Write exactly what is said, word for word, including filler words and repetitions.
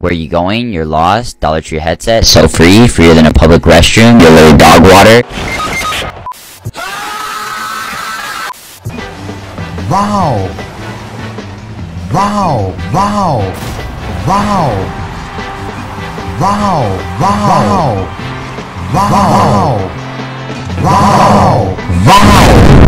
Where you going? You're lost. Dollar Tree headset. So free. Freer than a public restroom. Your little dog water. Wow. Wow. Wow. Wow. Wow. Wow. Wow. Wow. Wow. Wow.